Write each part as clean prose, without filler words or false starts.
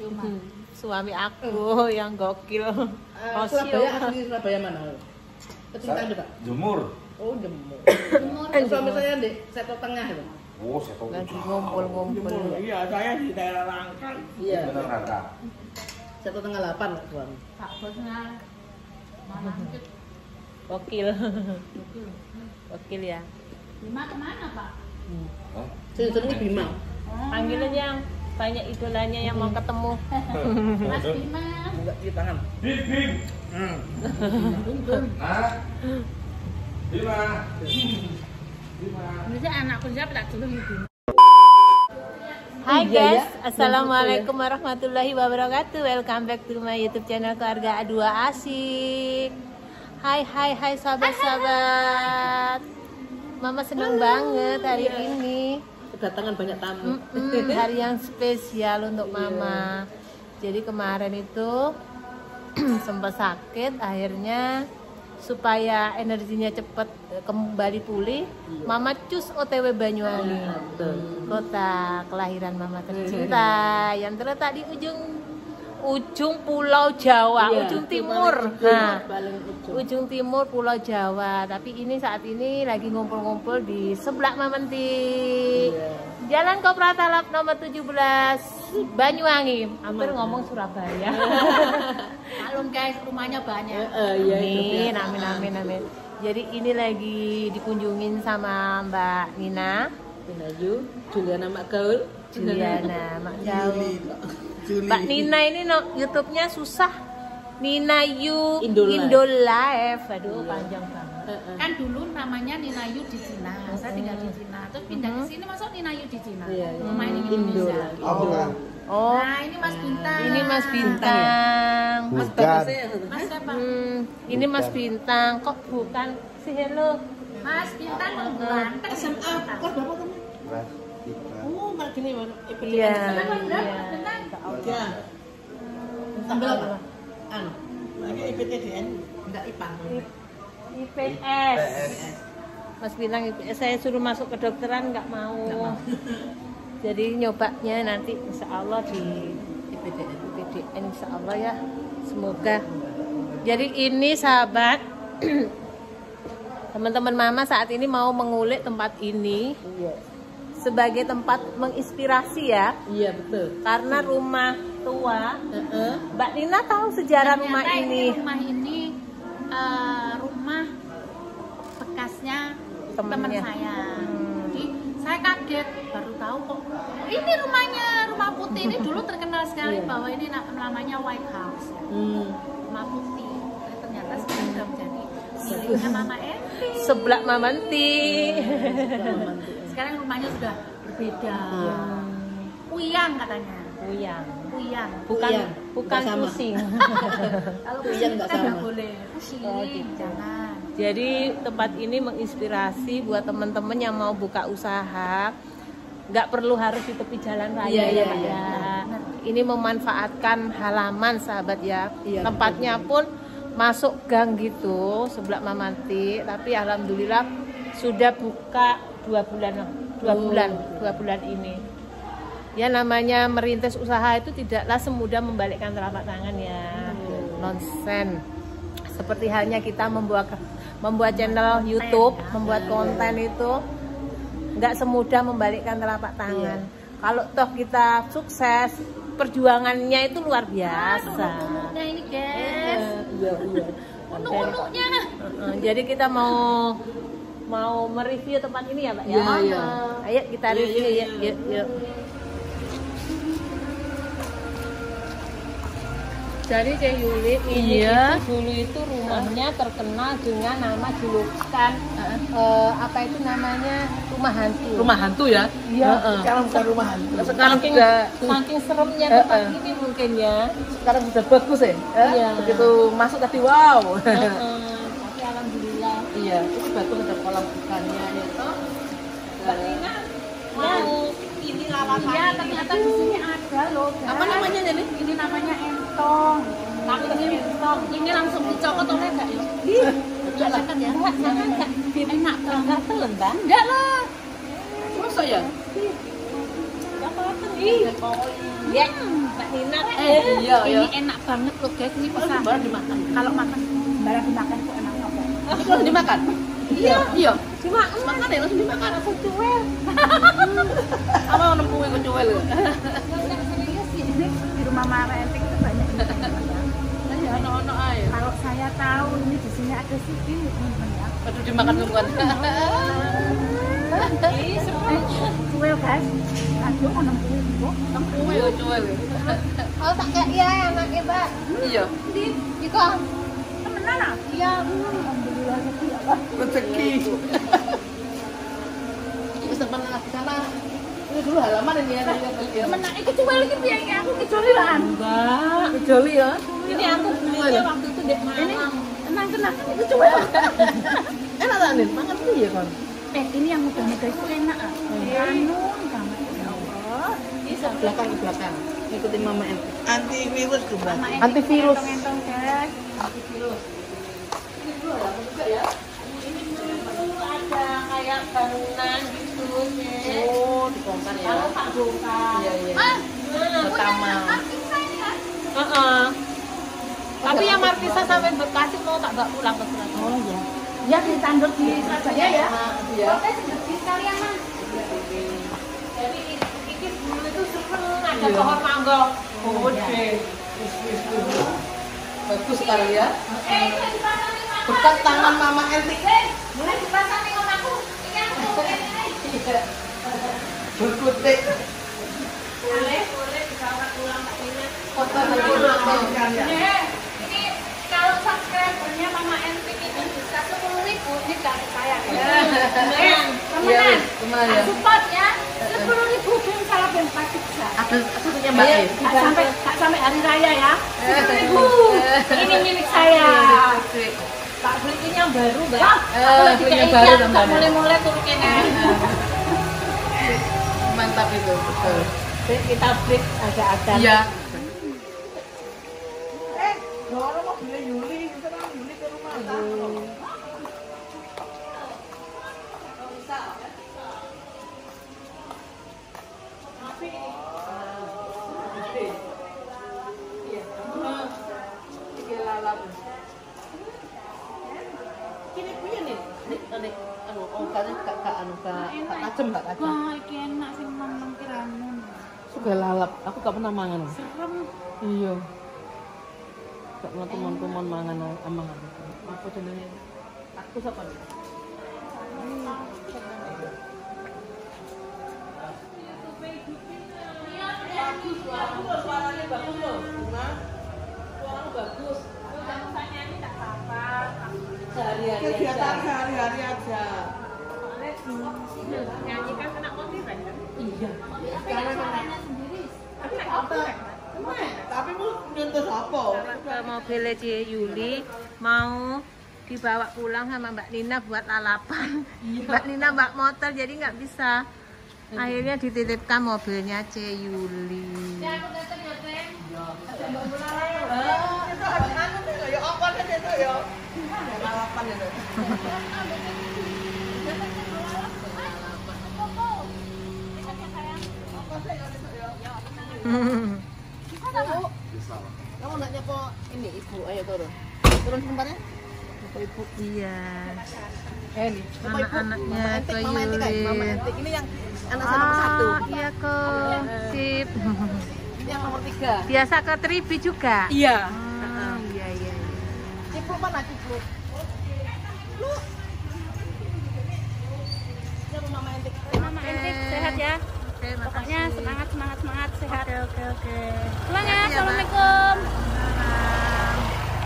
itu mah. Suami aku yang gokil. Surabaya, asli Surabaya mana? Kecintaan Pak? Jemur. Oh, Jemur. Jemur. Suami saya di Seto Tengah itu. Oh, saya tahu. Lagi ngumpul-ngumpul. Iya, saya di daerah Rangkang. Iya. Bener Rangka. Seto Tengah 8 suami. Pak Bosnya. Mama Kit. Gokil. Gokil ya. Bima kemana Pak? Hah? Jenenge Bima. Panggilan yang banyak idolanya yang mau ketemu. Mas Bima. Enggak di tangan. Bim, Bim. Nah. Bima. Bima. Bisa anakku siapa tak dulu Bima. Hai Iya, guys, ya. assalamualaikum warahmatullahi wabarakatuh. Welcome back to my YouTube channel Keluarga A2 Asik. Hai sahabat-sahabat. Mama seneng banget hari ini. Kedatangan banyak tamu. Hari yang spesial untuk Mama. Jadi kemarin itu sempat sakit, akhirnya supaya energinya cepet kembali pulih, Mama cus OTW Banyuwangi, kota kelahiran Mama tercinta yang terletak di ujung Pulau Jawa, ujung timur. Nah, ujung timur Pulau Jawa. Tapi ini saat ini lagi ngumpul-ngumpul di sebelah Mamenti, Jalan Kopratalap nomor 17 Banyuwangi. Hampir ngomong Surabaya. Malum guys, rumahnya banyak. Amin. Jadi ini lagi dikunjungin sama Mbak Nina, Juliana Mak Gaul. Juliana Mak Gaul. Mbak Nina ini YouTube-nya susah. Nina Yu Indo Live. Aduh, panjang banget. Kan dulu namanya Ninayu di Cina. Saya tinggal di Cina. Terus pindah ke sini masuk Ninayu di Cina. Rumah ini di Indonesia. Oh, Nah, ini Mas Bintang. ini Mas Bintang. Mas Bagusnya. Mas siapa? Ini Mas Bintang. Kok bukan si Hello? Mas Bintang ganteng. SMA kelas berapa kamu? Kelas 3. Oh, mak gini Iya. Ya. Sambil apa? Anu. Lagi IPTDN, enggak IPA. IPS. Mas Bintang IPS, saya suruh masuk kedokteran nggak mau. Jadi nyobanya nanti insya Allah di IPDN insya Allah ya, semoga. Jadi ini sahabat, teman-teman Mama saat ini mau mengulik tempat ini sebagai tempat menginspirasi ya. Iya betul. Karena rumah tua. Mbak Nina tahu sejarah rumah ini. Rumah ini rumah bekasnya teman Temennya. saya. Jadi saya kaget baru tahu kok ini rumahnya, rumah putih ini dulu terkenal sekali bahwa ini namanya White House ya. Rumah putih. Tapi ternyata sekarang sudah menjadi miliknya Mama Enti. Sebelah Mamenti. Sekarang rumahnya sudah berbeda. Puyang katanya. Puyang. Bukan Bukan Nggak sama. pusing. kalau Puyang pusing nggak kan sama. nggak boleh. Pusing, gitu. jangan. Jadi tempat ini menginspirasi buat teman-teman yang mau buka usaha. Nggak perlu harus di tepi jalan raya ya Pak ya. Ini memanfaatkan halaman sahabat ya. Tempatnya pun masuk gang gitu sebelah Mamenti. Tapi alhamdulillah sudah buka 2 bulan ini. Ya namanya merintis usaha itu tidaklah semudah membalikkan telapak tangan ya. Nonsen. Seperti halnya kita membuat channel YouTube, membuat konten itu nggak semudah membalikkan telapak tangan. Kalau toh kita sukses, perjuangannya itu luar biasa. Unuk-unuknya ini guys. Unuk-unuknya. Jadi kita mau mereview tempat ini ya Pak ya. Ayo kita review ya. Yuk. Jadi Cek Yuli ini itu dulu itu rumahnya terkenal dengan nama julukan apa itu namanya rumah hantu. Rumah hantu ya? Iya. Sekarang bukan rumah hantu. Sekarang saking seremnya tempat ini mungkin ya. sekarang sudah bagus ya? Iya. Begitu masuk tadi wow. Tapi alhamdulillah. Iya, ini batu ada kolam ikannya itu. Mbak Nina mau ini lalapan. Iya, ternyata di sini ada loh. guys. Apa namanya ini? Ini namanya entong. Tapi ini langsung dicokot oleh enggak ya? Enggak kan ya? Enggak. Enak banget tuh Mbak. Enggak lah. Masa ya? Iya, Mbak Nina. Iya, iya. Ini enak banget loh guys, ini bisa. Barang dimakan. Kalau makan barang dimakan itu enak apa? Itu langsung dimakan. Iya. Iya. Cuma Makan ya langsung dimakan. aku cuel. Apa nempuin kecuel lho. Enggak serius sih, ini di rumah Mama Entik itu banyak ini. Ya ono-ono ae. Kalau saya tahu ini di sini ada siki teman-teman ya. Aduh dimakan duluan. Cuel guys. Aduh mau nempuin kok. Nempuin kecuel. Oh, tak kayak iya anaknya, Mbak. Iya. Iko. Temenan ah? Iya. Alhamdulillah rezeki ya Allah. Rezeki. Wis temen lagi sana. Ini dulu halaman ini ya. Temenan iki cuel iki piye iki aku kejolian. Mbak. Kejoli ya. Ini aku belinya waktu itu dek Malang. Tenang itu cuel. Enak tak nih? Mangan tuh ya kan. Ini yang muda-muda itu enak ah. Anu banget ya Allah. Ke belakang. Ikutin Mama Entik. Antivirus juga. Mama Entik Antivirus. entong-entong guys. Antivirus. Ini dulu halaman juga ya. Ini dulu ada kayak bangunan gitu, Nek. Oh, dibongkar ya. Kalau tak bongkar. Iya, iya. Ah, Pertama. Heeh. Tapi yang Markisa sampai Bekasi mau tak bawa pulang ke Surabaya. Oh iya. ya di tandur di Surabaya ya. Iya. Oke, sedikit sekalian Mas. Jadi ini dulu itu serem, ada pohon mangga. Oh, deh. Bagus sekali ya. Di pasar nih Mama. Berkat tangan Mama Entik. Mulai di pasar nih aku. Ini aku. Berkutik. Boleh dibawa pulang Mbak Nina. Foto lagi makan ya. Ini kalau subscribernya Mama Entik ini bisa 10.000 ini dari saya. Iya, Temenan. teman ya. Support ya. 10.000 belum salah belum pasti bisa. Ada susunya Mbak. Ayo, Gak sampai hari raya ya. 10.000. Ini milik saya. Tak beli ini yang baru, Mbak. Punya baru teman. Mulai-mulai turun kene. Mantap itu, betul. Kita break agak-agak. Iya. Wah, iki enak sing nom-nom kiramun. Suka lalap, aku gak pernah mangan. Serem. Iya. Gak pernah teman-teman mangan amangan. Apa jenenge? Aku siapa nih? Bagus, suaranya bagus loh. Bunga, suaramu bagus. Sehari-hari aja. Nyanyi kan kena copyright kan? Iya. Tapi mau nyentuh apa? Ke mobilnya Cie Yuli mau dibawa pulang sama Mbak Nina buat lalapan. Mbak Nina bawa motor jadi nggak bisa. Akhirnya dititipkan mobilnya Cie Yuli. Kamu nanya kok ini ibu, ayo turun. Turun tempatnya. Ibu. Iya. Ini. Anak-anaknya ke Mama Entik kan? Mama Yuli. Entik ini yang anak saya nomor 1. Oh iya kok. Sip. Ini yang nomor 3. Biasa ke Tribi juga? Iya. Oh, iya iya. Cipluk mana cipluk? Ini Mama Entik. Mama Entik sehat ya. Oke, Pokoknya makasih. semangat sehat. Oke. Pulang ya. Makasih ya, Mbak. Assalamualaikum. Salam.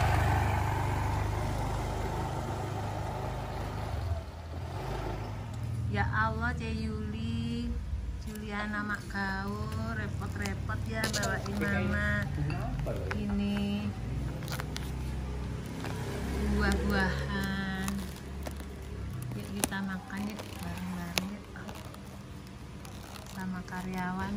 Ya Allah, Cie Yuli, Juliana Mak Gaul, repot-repot ya bawain mama ini buah-buahan. Yuk kita makan yuk bareng-bareng yuk sama karyawan.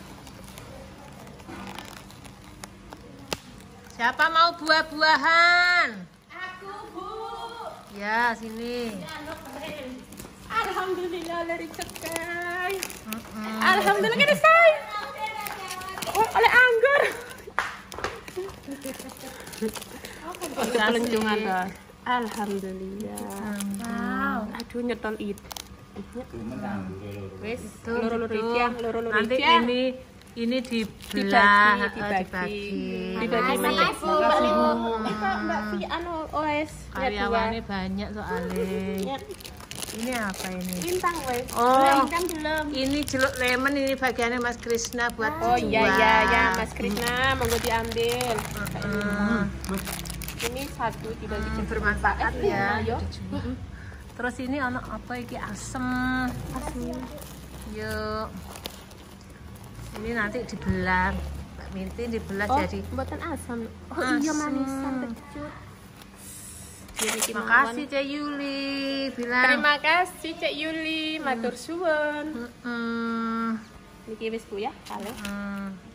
Siapa mau buah-buahan? Aku Bu. Ya, sini. Alhamdulillah dari cekai. Mm-mm. Alhamdulillah kan say. oleh anggur. Itu pelencongan dah. Alhamdulillah. Wow. Aduh nyetol it. Wes, Itu. loro Nanti rica. ini dibelah, dibagi. dibagi. Makasih Mbak Vi anu OS Karyawannya banyak soalnya. ya. Ini apa ini? Bintang wes. Oh, belum. ini jeruk lemon, ini bagiannya Mas Krisna buat Oh iya dijual. ya Mas Krisna monggo diambil. Ini satu dibagi Bermanfaat ya. Yo. dijual. Terus ini anak apa iki asem. Yuk. Ini nanti dibelah. Mbak Minti dibelah Oh, jadi. buatan asam. Oh Asam. iya manisan kecut. Makasih Cek Yuli bilang. Terima kasih Cek Yuli, matur suwun. Mm-mm. Niki wis Bu ya, kali.